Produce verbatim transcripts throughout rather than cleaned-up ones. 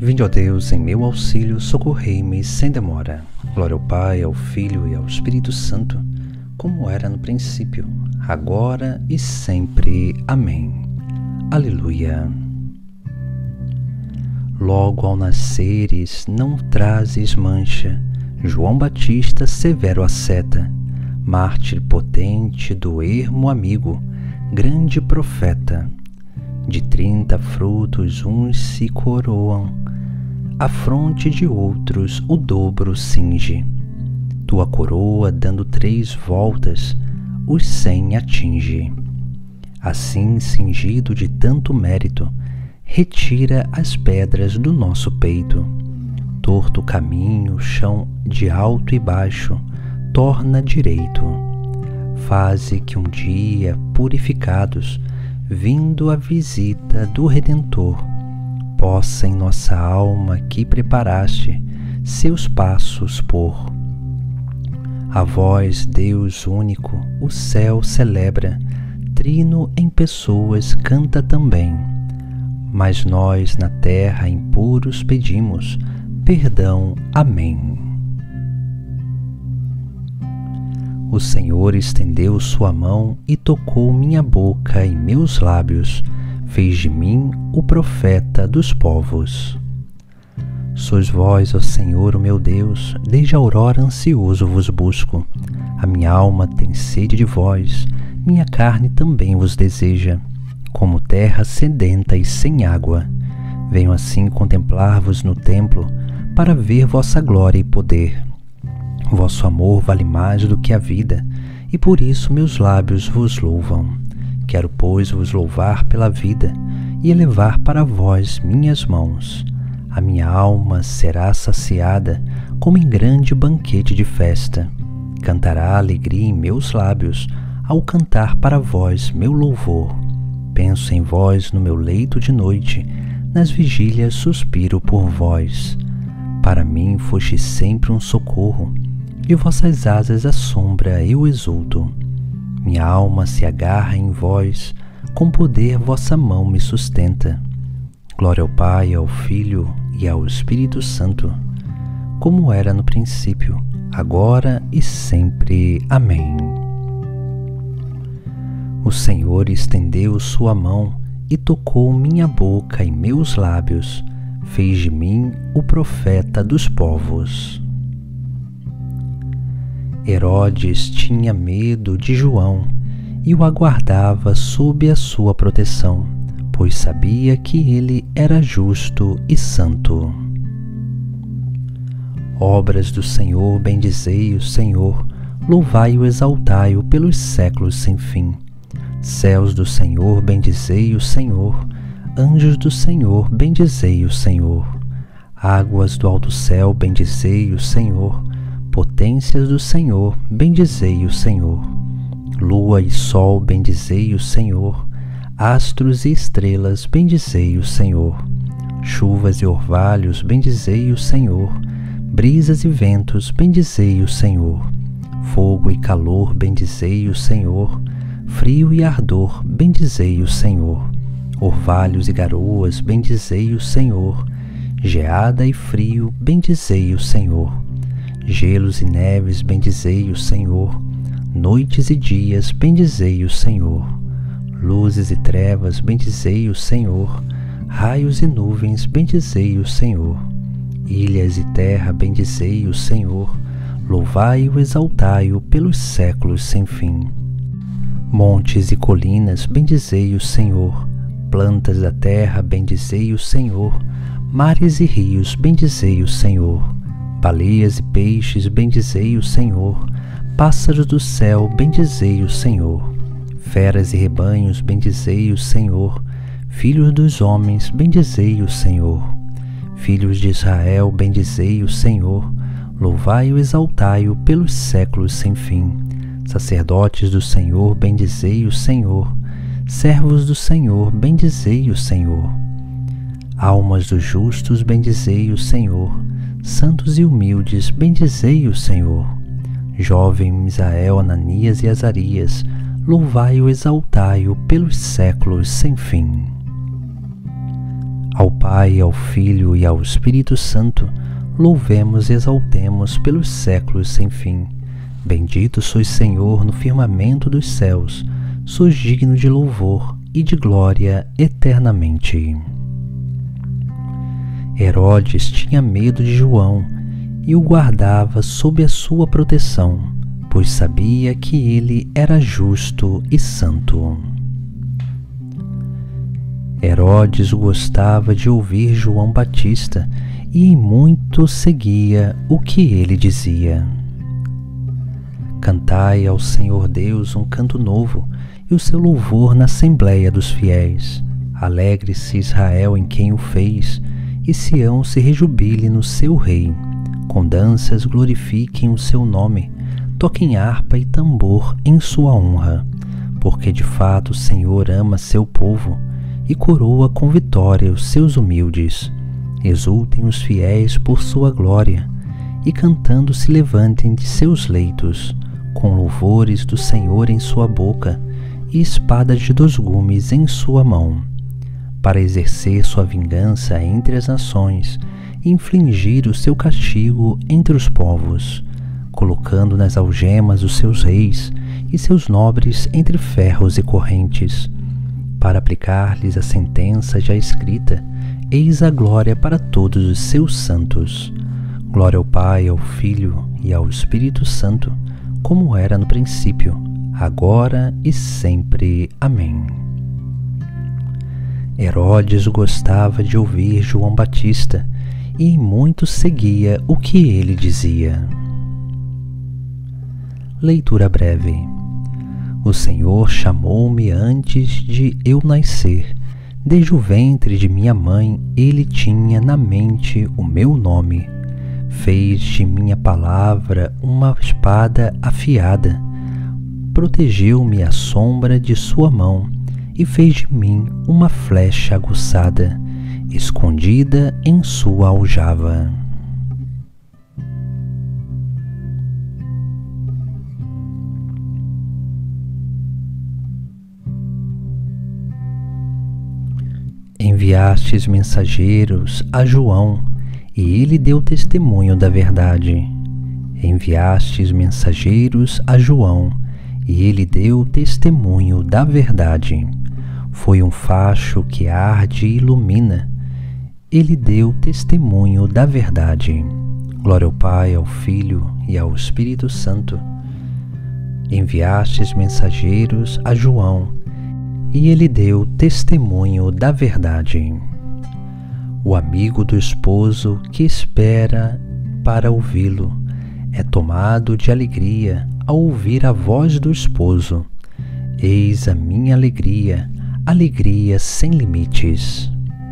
Vinde, ó Deus, em meu auxílio, socorrei-me sem demora. Glória ao Pai, ao Filho e ao Espírito Santo, como era no princípio, agora e sempre. Amém. Aleluia. Logo ao nasceres, não trazes mancha, João Batista severo asceta, mártir potente do ermo amigo, grande profeta. De trinta frutos uns se coroam, a fronte de outros o dobro cinge. Tua coroa, dando três voltas, os cem atinge. Assim, cingido de tanto mérito, retira as pedras do nosso peito. Torto o caminho, chão de alto e baixo, torna direito. Faze que um dia, purificados, vindo a visita do Redentor, possa em nossa alma que preparaste seus passos pôr. A vós, Deus único, o céu celebra, trino em pessoas canta também, mas nós na terra impuros pedimos perdão. Amém. O Senhor estendeu sua mão e tocou minha boca e meus lábios, fez de mim o profeta dos povos. Sois vós, ó Senhor, o meu Deus, desde a aurora ansioso vos busco. A minha alma tem sede de vós, minha carne também vos deseja, como terra sedenta e sem água. Venho assim contemplar-vos no templo, para ver vossa glória e poder. Vosso amor vale mais do que a vida, e por isso meus lábios vos louvam. Quero, pois, vos louvar pela vida, e elevar para vós minhas mãos. A minha alma será saciada, como em grande banquete de festa. Cantará alegria em meus lábios, ao cantar para vós meu louvor. Penso em vós no meu leito de noite, nas vigílias suspiro por vós. Para mim foste sempre um socorro, de vossas asas a sombra eu exulto. Minha alma se agarra em vós, com poder vossa mão me sustenta. Glória ao Pai, ao Filho e ao Espírito Santo, como era no princípio, agora e sempre. Amém. O Senhor estendeu sua mão e tocou minha boca e meus lábios, fez de mim o profeta dos povos. Herodes tinha medo de João e o aguardava sob a sua proteção, pois sabia que ele era justo e santo. Obras do Senhor, bendizei o Senhor, louvai-o, exaltai-o pelos séculos sem fim. Céus do Senhor, bendizei o Senhor, anjos do Senhor, bendizei o Senhor. Águas do alto céu, bendizei o Senhor, potências do Senhor, bendizei o Senhor. Lua e sol, bendizei o Senhor, astros e estrelas, bendizei o Senhor. Chuvas e orvalhos, bendizei o Senhor, brisas e ventos, bendizei o Senhor. Fogo e calor, bendizei o Senhor, frio e ardor, bendizei o Senhor. Orvalhos e garoas, bendizei o Senhor, geada e frio, bendizei o Senhor. Gelos e neves, bendizei o Senhor, noites e dias, bendizei o Senhor. Luzes e trevas, bendizei o Senhor, raios e nuvens, bendizei o Senhor. Ilhas e terra, bendizei o Senhor, louvai-o, exaltai-o pelos séculos sem fim. Montes e colinas, bendizei o Senhor, plantas da terra, bendizei o Senhor, mares e rios, bendizei o Senhor. Baleias e peixes, bendizei o Senhor, pássaros do céu, bendizei o Senhor. Feras e rebanhos, bendizei o Senhor, filhos dos homens, bendizei o Senhor. Filhos de Israel, bendizei o Senhor, louvai-o, exaltai-o pelos séculos sem fim. Sacerdotes do Senhor, bendizei o Senhor, servos do Senhor, bendizei o Senhor. Almas dos justos, bendizei o Senhor, santos e humildes, bendizei o Senhor. Jovem Misael, Ananias e Azarias, louvai-o, exaltai-o pelos séculos sem fim. Ao Pai, ao Filho e ao Espírito Santo, louvemos e exaltemos pelos séculos sem fim. Bendito sois, Senhor, no firmamento dos céus, sois digno de louvor e de glória eternamente. Herodes tinha medo de João e o guardava sob a sua proteção, pois sabia que ele era justo e santo. Herodes gostava de ouvir João Batista e em muito seguia o que ele dizia. Cantai ao Senhor Deus um canto novo e o seu louvor na Assembleia dos Fiéis. Alegre-se Israel em quem o fez, e Sião se rejubile no seu rei. Com danças glorifiquem o seu nome, toquem harpa e tambor em sua honra, porque de fato o Senhor ama seu povo e coroa com vitória os seus humildes. Exultem os fiéis por sua glória, e cantando se levantem de seus leitos, com louvores do Senhor em sua boca e espada de dois gumes em sua mão, para exercer sua vingança entre as nações e infligir o seu castigo entre os povos, colocando nas algemas os seus reis e seus nobres entre ferros e correntes, para aplicar-lhes a sentença já escrita. Eis a glória para todos os seus santos. Glória ao Pai, ao Filho e ao Espírito Santo, como era no princípio, agora e sempre. Amém. Herodes gostava de ouvir João Batista e em muito seguia o que ele dizia. Leitura breve. O Senhor chamou-me antes de eu nascer. Desde o ventre de minha mãe, Ele tinha na mente o meu nome. Fez de minha palavra uma espada afiada. Protegeu-me à sombra de sua mão e fez de mim uma flecha aguçada, escondida em sua aljava. Enviastes mensageiros a João, e ele deu testemunho da verdade. Enviastes mensageiros a João, e ele deu testemunho da verdade. Foi um facho que arde e ilumina. Ele deu testemunho da verdade. Glória ao Pai, ao Filho e ao Espírito Santo. Enviastes mensageiros a João, e ele deu testemunho da verdade. O amigo do esposo que espera para ouvi-lo é tomado de alegria ao ouvir a voz do esposo. Eis a minha alegria, alegria sem limites.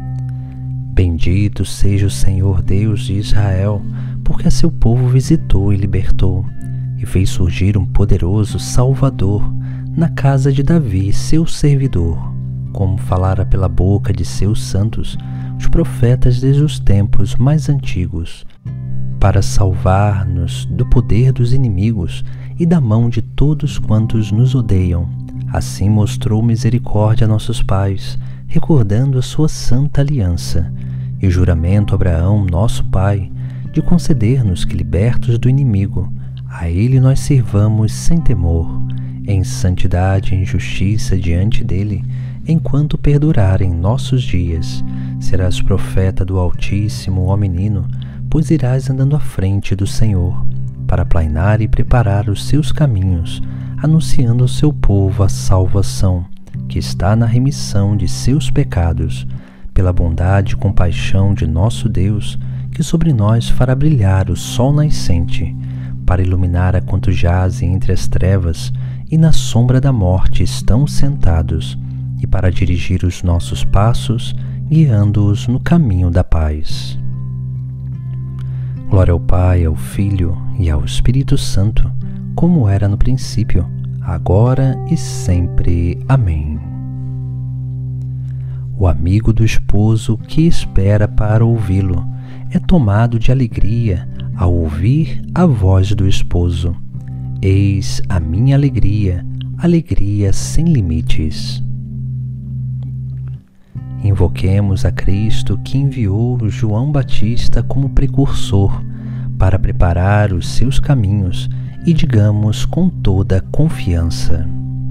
Bendito seja o Senhor Deus de Israel, porque a seu povo visitou e libertou, e fez surgir um poderoso Salvador na casa de Davi, seu servidor, como falara pela boca de seus santos, os profetas desde os tempos mais antigos, para salvar-nos do poder dos inimigos e da mão de todos quantos nos odeiam. Assim mostrou misericórdia a nossos pais, recordando a sua santa aliança, e o juramento a Abraão, nosso pai, de conceder-nos que, libertos do inimigo, a ele nós sirvamos sem temor, em santidade e em justiça diante dele, enquanto perdurarem nossos dias. Serás profeta do Altíssimo, ó menino, pois irás andando à frente do Senhor, para aplainar e preparar os seus caminhos, anunciando ao seu povo a salvação, que está na remissão de seus pecados, pela bondade e compaixão de nosso Deus, que sobre nós fará brilhar o sol nascente, para iluminar a quantos jazem entre as trevas e na sombra da morte estão sentados, e para dirigir os nossos passos, guiando-os no caminho da paz. Glória ao Pai, ao Filho e ao Espírito Santo, como era no princípio, agora e sempre. Amém. O amigo do esposo que espera para ouvi-lo é tomado de alegria ao ouvir a voz do esposo. Eis a minha alegria, alegria sem limites. Invoquemos a Cristo que enviou João Batista como precursor para preparar os seus caminhos e digamos com toda confiança: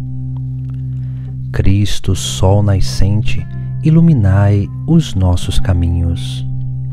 Cristo, sol nascente, iluminai os nossos caminhos.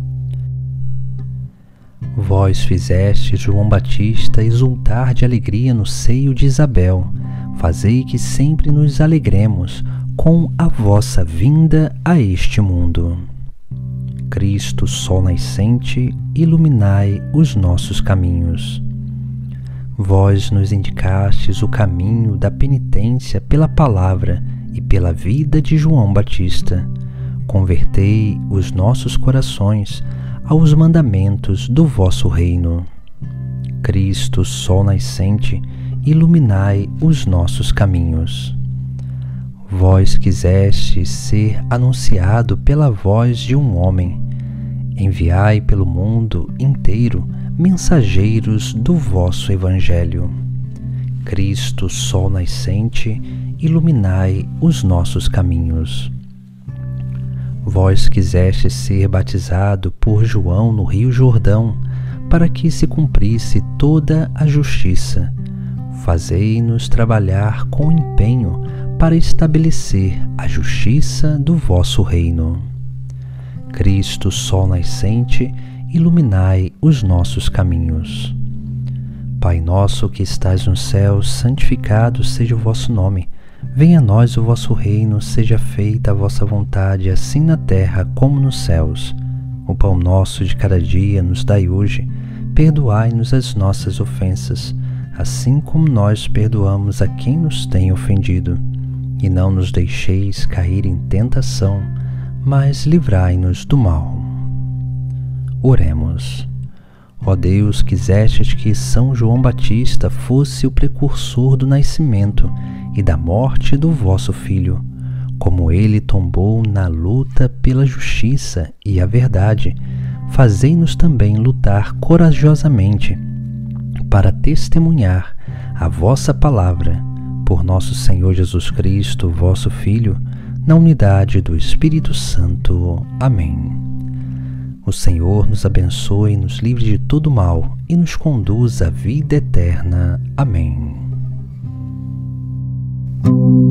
Vós fizestes João Batista exultar de alegria no seio de Isabel, fazei que sempre nos alegremos com a vossa vinda a este mundo. Cristo, sol nascente, iluminai os nossos caminhos. Vós nos indicastes o caminho da penitência pela palavra e pela vida de João Batista. Convertei os nossos corações aos mandamentos do vosso reino. Cristo, sol nascente, iluminai os nossos caminhos. Vós quisestes ser anunciado pela voz de um homem. Enviai pelo mundo inteiro mensageiros do vosso Evangelho. Cristo, sol nascente, iluminai os nossos caminhos. Vós quisestes ser batizado por João no Rio Jordão, para que se cumprisse toda a justiça. Fazei-nos trabalhar com empenho para estabelecer a justiça do vosso reino. Cristo, sol nascente, iluminai os nossos caminhos. Pai nosso que estais no céu, santificado seja o vosso nome. Venha a nós o vosso reino, seja feita a vossa vontade, assim na terra como nos céus. O pão nosso de cada dia nos dai hoje. Perdoai-nos as nossas ofensas, assim como nós perdoamos a quem nos tem ofendido. E não nos deixeis cair em tentação, mas livrai-nos do mal. Oremos. Ó Deus, quisestes que São João Batista fosse o precursor do nascimento e da morte do vosso Filho, como ele tombou na luta pela justiça e a verdade, fazei-nos também lutar corajosamente para testemunhar a vossa palavra, por nosso Senhor Jesus Cristo, vosso Filho, na unidade do Espírito Santo. Amém. O Senhor nos abençoe, nos livre de todo mal e nos conduz à vida eterna. Amém.